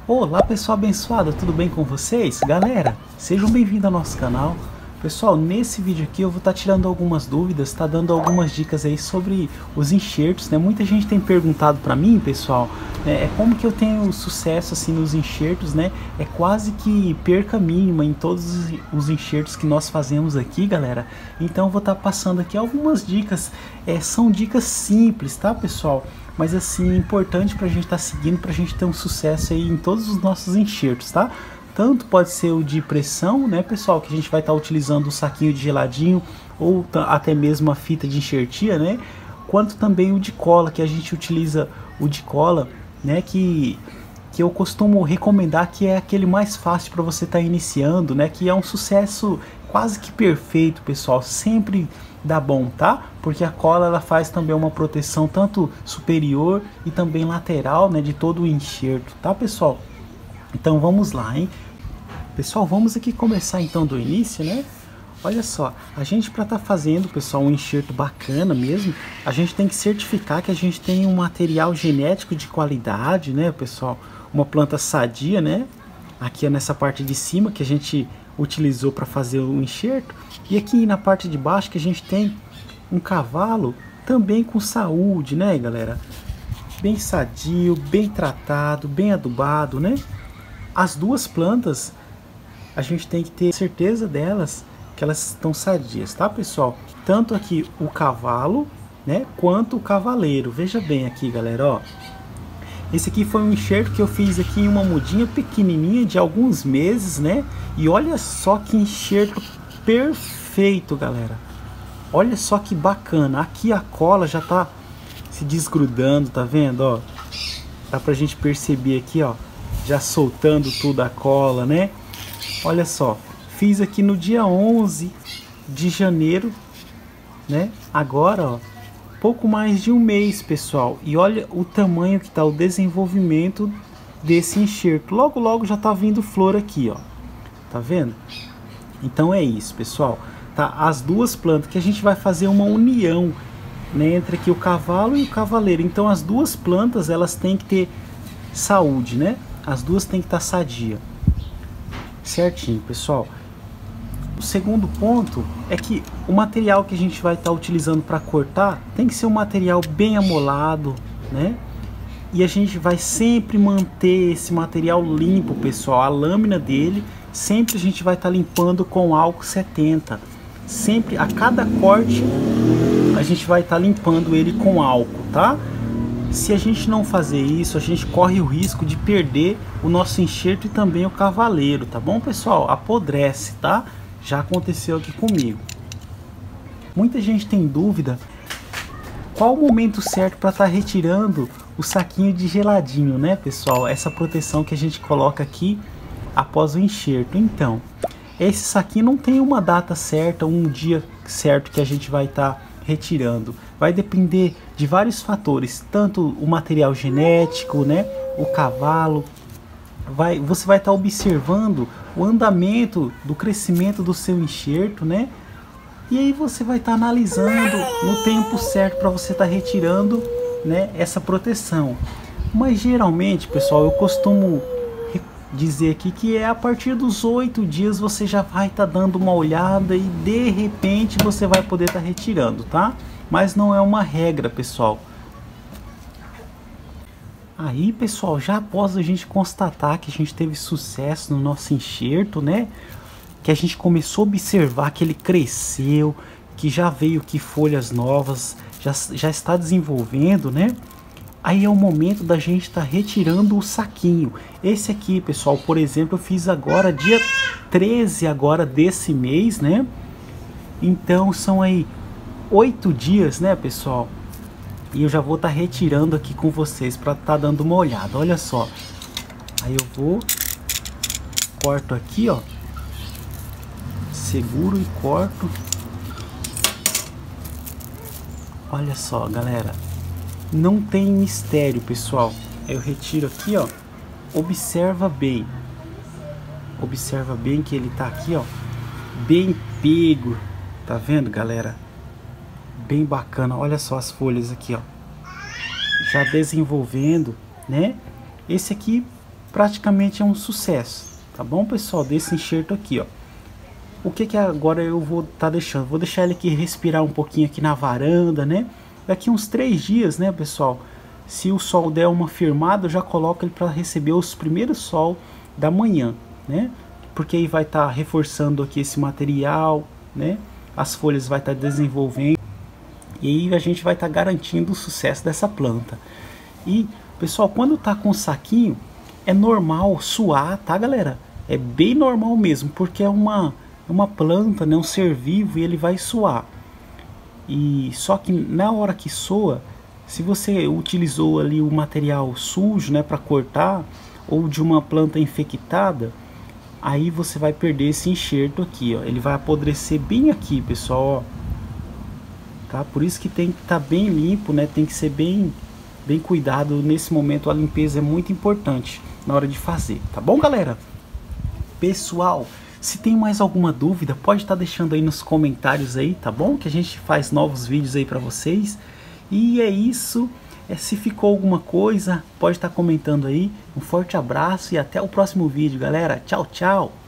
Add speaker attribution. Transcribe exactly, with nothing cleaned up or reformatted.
Speaker 1: Olá pessoal abençoado, tudo bem com vocês? Galera, sejam bem-vindos ao nosso canal. Pessoal, nesse vídeo aqui eu vou estar tirando algumas dúvidas, tá dando algumas dicas aí sobre os enxertos, né? Muita gente tem perguntado para mim, pessoal, né, é como que eu tenho sucesso assim nos enxertos, né? É quase que perca mínima em todos os enxertos que nós fazemos aqui, galera. Então eu vou estar passando aqui algumas dicas, é, são dicas simples, tá, pessoal? Mas assim, importante pra gente estar tá seguindo, pra gente ter um sucesso aí em todos os nossos enxertos, tá? Tanto pode ser o de pressão, né, pessoal, que a gente vai estar tá utilizando o saquinho de geladinho ou até mesmo a fita de enxertia, né? Quanto também o de cola, que a gente utiliza o de cola, né, que que eu costumo recomendar, que é aquele mais fácil para você estar tá iniciando, né, que é um sucesso quase que perfeito, pessoal, sempre dá bom, tá? Porque a cola ela faz também uma proteção tanto superior e também lateral, né, de todo o enxerto, tá, pessoal? Então vamos lá, hein? Pessoal, vamos aqui começar então do início, né? Olha só, a gente para estar tá fazendo, pessoal, um enxerto bacana mesmo, a gente tem que certificar que a gente tem um material genético de qualidade, né, pessoal? Uma planta sadia, né? Aqui nessa parte de cima que a gente utilizou para fazer o enxerto, e aqui na parte de baixo que a gente tem um cavalo também com saúde, né, galera? Bem sadio, bem tratado, bem adubado, né? As duas plantas a gente tem que ter certeza delas que elas estão sadias, tá, pessoal? Tanto aqui o cavalo, né, quanto o cavaleiro. Veja bem aqui, galera, ó. Esse aqui foi um enxerto que eu fiz aqui em uma mudinha pequenininha de alguns meses, né? E olha só que enxerto perfeito, galera. Olha só que bacana. Aqui a cola já tá se desgrudando, tá vendo, ó? Dá pra gente perceber aqui, ó, já soltando tudo a cola, né? Olha só, fiz aqui no dia onze de janeiro, né? Agora, ó, pouco mais de um mês, pessoal, e olha o tamanho que tá o desenvolvimento desse enxerto. Logo logo já tá vindo flor aqui, ó, tá vendo? Então é isso, pessoal, tá? As duas plantas que a gente vai fazer uma união, né, entre aqui o cavalo e o cavaleiro. Então as duas plantas elas têm que ter saúde, né? As duas têm que estar sadia, certinho, pessoal. O segundo ponto é que o material que a gente vai estar utilizando para cortar tem que ser um material bem amolado, né? E a gente vai sempre manter esse material limpo, pessoal. A lâmina dele sempre a gente vai estar limpando com álcool setenta. Sempre, a cada corte, a gente vai estar limpando ele com álcool, tá? Se a gente não fazer isso, a gente corre o risco de perder o nosso enxerto e também o cavaleiro, tá bom, pessoal? Apodrece, tá? Já aconteceu aqui comigo. Muita gente tem dúvida qual o momento certo para estar retirando o saquinho de geladinho, né, pessoal? Essa proteção que a gente coloca aqui após o enxerto. Então, esse saquinho não tem uma data certa, um dia certo que a gente vai estar retirando. Vai depender de vários fatores, tanto o material genético, né, o cavalo. Vai, você vai estar observando o andamento do crescimento do seu enxerto, né? E aí você vai estar analisando no tempo certo para você estar retirando, né, essa proteção. Mas geralmente, pessoal, eu costumo dizer aqui que é a partir dos oito dias você já vai estar dando uma olhada e de repente você vai poder estar retirando, tá? Mas não é uma regra, pessoal. Aí, pessoal, já após a gente constatar que a gente teve sucesso no nosso enxerto, né? Que a gente começou a observar que ele cresceu, que já veio aqui folhas novas, já, já está desenvolvendo, né? Aí é o momento da gente estar tá retirando o saquinho. Esse aqui, pessoal, por exemplo, eu fiz agora dia treze agora desse mês, né? Então são aí oito dias, né, pessoal? E eu já vou estar tá retirando aqui com vocês para estar tá dando uma olhada. Olha só. Aí eu vou, corto aqui, ó. Seguro e corto. Olha só, galera. Não tem mistério, pessoal. Eu retiro aqui, ó. Observa bem. Observa bem que ele tá aqui, ó. Bem pego. Tá vendo, galera? Bem bacana. Olha só as folhas aqui, ó. Já desenvolvendo, né? Esse aqui praticamente é um sucesso, tá bom, pessoal, desse enxerto aqui, ó. O que que agora eu vou estar tá deixando? Vou deixar ele aqui respirar um pouquinho aqui na varanda, né? Daqui uns três dias, né, pessoal? Se o sol der uma firmada, eu já coloco ele para receber os primeiros sol da manhã, né? Porque aí vai estar tá reforçando aqui esse material, né? As folhas vai estar tá desenvolvendo e aí a gente vai estar tá garantindo o sucesso dessa planta. E, pessoal, quando tá com o saquinho, é normal suar, tá, galera? É bem normal mesmo, porque é uma uma planta, né, um ser vivo, e ele vai suar. E só que na hora que soa, se você utilizou ali o material sujo, né, para cortar, ou de uma planta infectada, aí você vai perder esse enxerto aqui, ó. Ele vai apodrecer bem aqui, pessoal, ó. Tá? Por isso que tem que estar tá bem limpo, né? Tem que ser bem bem cuidado nesse momento. A limpeza é muito importante na hora de fazer, tá bom, galera? Pessoal, se tem mais alguma dúvida, pode estar tá deixando aí nos comentários aí, tá bom? Que a gente faz novos vídeos aí para vocês. E é isso. É, se ficou alguma coisa, pode estar tá comentando aí. Um forte abraço e até o próximo vídeo, galera. Tchau, tchau.